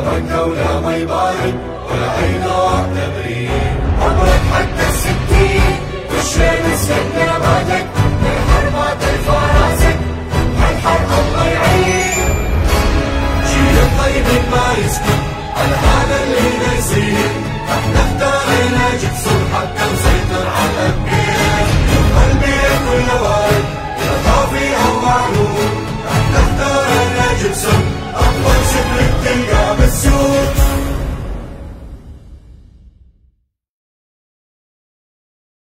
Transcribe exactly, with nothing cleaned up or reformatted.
بركة ولا ما يبارد ولا أي نوع تبريد. عمرك حتى الستين والشيء السنة بعدك